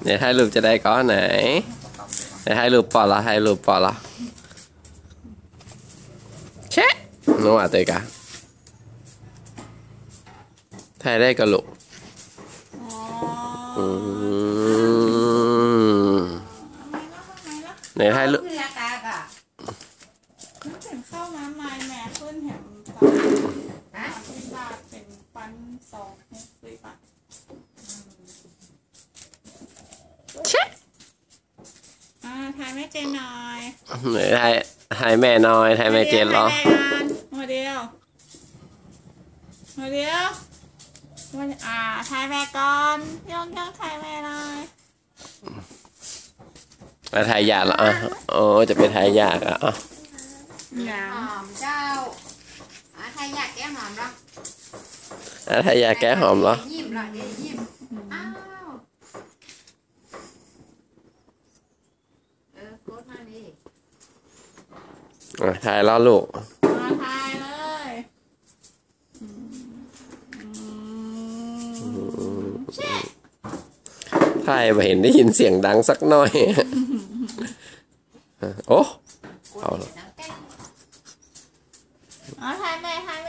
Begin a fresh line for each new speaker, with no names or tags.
เนี่ยถ่ายรูปจะได้ก้อนไหนเนี่ยถ่ายรูปปอละถ่ายรูปปอละเช็ดนัวตัวกะถ่ายได้ก็ลูกเนี่ยถ่ายรูป
เข้าน้ำในแม่ขึ้นแหมเป็นบาทเป็นปัน260 บาท
เช็ด
ถ่ายแม่เจนหน่อย
เนี่ยถ่ายแม่น้อยถ่ายแม่เจนเหรอ
มาเดียวถ่ายแม่ก่อนย่องถ่ายแม่หน่อย
มาถ่ายยากเหรออ่ะโอ้จะไปถ่ายยากอ่ะ
หอมเจ้าไทยอยากแก้หอมหรอ
ถ่ายยากแก้หอมเหรอ
ยิ้มหรอเดี๋ยวยิ้มอ้าวโคตรมาดิ
ถ่ายแล้วลูก
ถ่ายเลย
ถ่ายไม่เห็นได้ยินเสียงดังสักหน่อยโอ้เอาละ
ถ่ายแม่